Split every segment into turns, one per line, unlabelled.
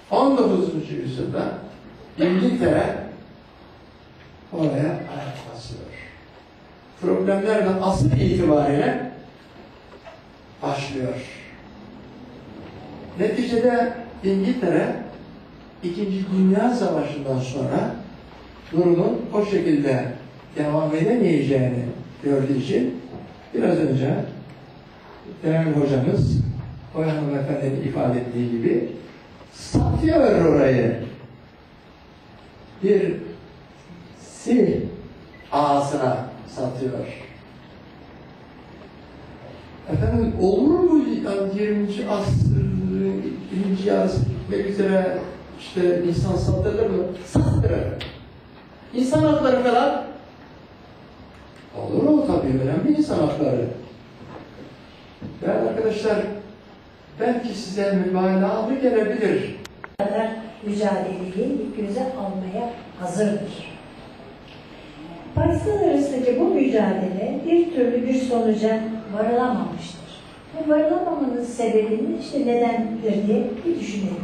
19. yüzyılda İngiltere oraya ayak basıyor. Problemler de asıl itibariyle başlıyor. Neticede İngiltere İkinci Dünya Savaşı'ndan sonra durumun o şekilde devam edemeyeceğini gördüğü için biraz önce değerli hocamız Oya Hanımefendi'nin ifade ettiği gibi satıyor orayı. Bir sil ağasına satıyor. Efendim olur mu yani 20. asrın birinci yarısı bitmek üzere işte insan satılır mı? Satılır. İnsan hakları falan olur o tabii önemli insan hakları. Değerli arkadaşlar belki size mübalağalı gelebilir.
Mücadeleyi ilk göze almaya hazırdır. Pakistan arasındaki bu mücadele bir türlü bir sonuca varılamamıştır. Bu varılamamanın sebebini işte nedendir diye bir düşünelim.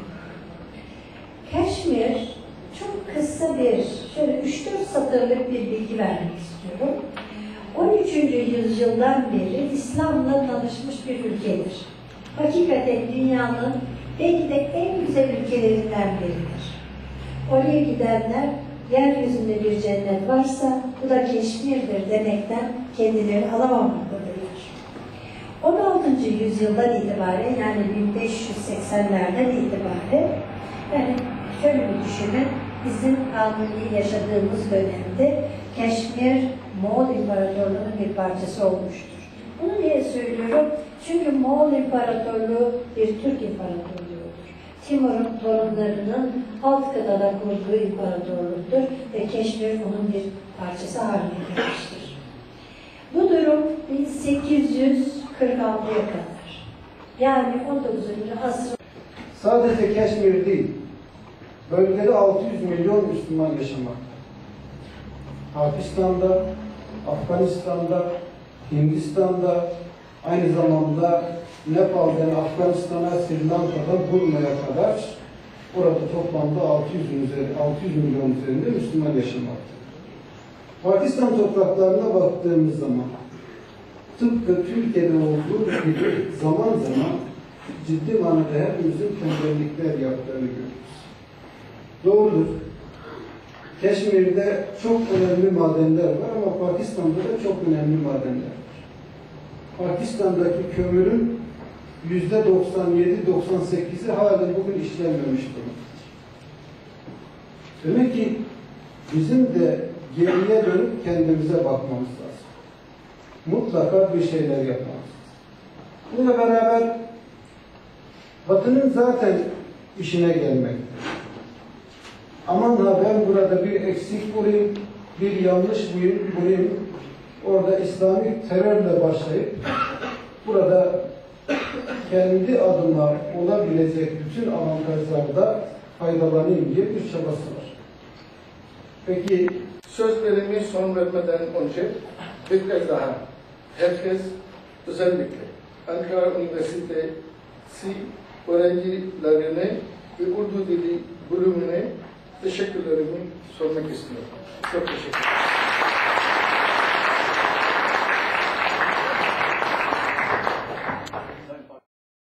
Keşmir çok kısa bir, şöyle 3-4 satırlık bir bilgi vermek istiyorum. 13. yüzyıldan beri İslam'la tanışmış bir ülkedir. Hakikaten dünyanın belki de en güzel ülkelerinden biridir. Oraya gidenler yeryüzünde bir cennet varsa bu da Keşmir'dir demekten kendilerini alamamaktadır. 16. yüzyıldan itibaren yani 1580'lerden itibaren yani şöyle bir düşünün, bizim Kanuni yaşadığımız dönemde Keşmir Moğol İmparatorluğu'nun bir parçası olmuştur. Bunu niye söylüyorum? Çünkü Moğol İmparatorluğu bir Türk İmparatorluğu'dur. Timur'un torunlarının alt kıtada kurduğu imparatorluktur ve Keşmir onun bir parçası haline gelmiştir. Bu durum 1846'ya kadar. Yani 19. asır.
Sadece Keşmir değil, bölgede 600 milyon Müslüman yaşamakta. Pakistan'da, Afganistan'da, Hindistan'da, aynı zamanda Nepal'den Afganistan'a, Sri Lanka'dan Burma'ya kadar orada toplamda 600 milyon üzerinde Müslüman yaşamaktadır. Pakistan topraklarına baktığımız zaman tıpkı Türkiye'de olduğu gibi zaman zaman ciddi manada hepimizin tembellikler yaptığını görüyoruz. Doğrudur. Keşmir'de çok önemli madenler var ama Pakistan'da da çok önemli madenler var. Pakistan'daki kömürün %97-98'i halen bugün işlenmemiş durumdadır. Demek ki bizim de geriye dönüp kendimize bakmamız lazım. Mutlaka bir şeyler yapmamız lazım. Bununla beraber Batı'nın zaten işine gelmektedir. Aman ha ben burada bir eksik bulayım, bir yanlış bulayım, orada İslami terörle başlayıp burada kendi adıma olabilecek bütün avantajlarda faydalanayım diye bir çabası var. Peki
sözlerimi son vermeden önce bir kez daha herkes özellikle Ankara Üniversitesi öğrencilerine ve Urdu dili bölümüne teşekkürlerimi sormak istiyorum. Çok teşekkür ederim.